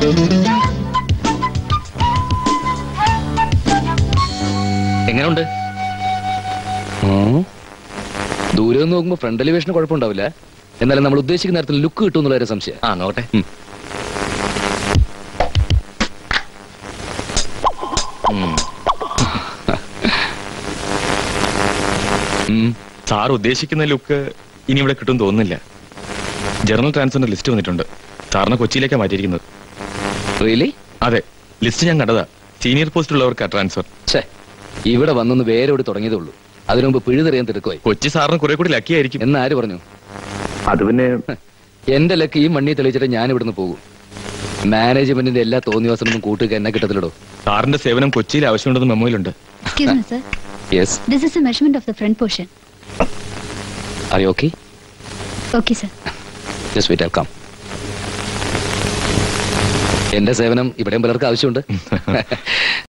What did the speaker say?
എങ്ങനെയുണ്ട്? ദൂരെ നിന്ന് നോക്കുമ്പോ ഫ്രണ്ട് എലിവേഷന് കുഴപ്പമുണ്ടാവില്ല. എന്നാലും നമ്മൾ ഉദ്ദേശിക്കുന്ന നേരത്തിൽ ലുക്ക് കിട്ടും എന്നുള്ള സംശയം. നോട്ടെ. സാർ ഉദ്ദേശിക്കുന്ന ലുക്ക് ഇനി ഇവിടെ കിട്ടും തോന്നുന്നില്ല. ജനറൽ ട്രാൻസ്ഫറിന്റെ ലിസ്റ്റ് വന്നിട്ടുണ്ട്. സാറിനെ കൊച്ചിയിലേക്കാണ് മാറ്റിയിരിക്കുന്നത്. റിയലി? അതെ, ലിസ്റ്റ് ഞാൻ കണ്ടതാ. സീനിയർ പോസ്റ്റ് ഉള്ളവർക്കാ ട്രാൻസ്ഫർ. ഇവിടെ വന്നൊന്ന് വേരോട് തുടങ്ങിയതേ ഉള്ളൂ. അതിനു മുമ്പ് പിഴുതെറിയാൻ തിരക്കുമായി. കൊച്ചി സാറിന് കുറെ കൂടി ലക്കി ആയിരിക്കും എന്ന് ആര് പറഞ്ഞു? അത് പിന്നെ എന്റെ ലക്ക് ഈ മണ്ണി തെളിയിച്ചിട്ട് ഞാൻ ഇവിടുന്ന് പോകും. മാനേജ്മെന്റിന്റെ എല്ലാ തോന്നിവാസനൊന്നും കൂട്ടുക എന്നെ കിട്ടത്തില്ലടോ. സാറിന്റെ സേവനം കൊച്ചിയിൽ ആവശ്യമുണ്ടെന്ന് മെമ്മോയിലുണ്ട്. Excuse me, sir. Yes. This is a measurement of the front portion. Are you okay? Okay, sir. Just wait, I'll come. എന്റെ സേവനം ഇവിടെയും പലർക്ക് ആവശ്യമുണ്ട്.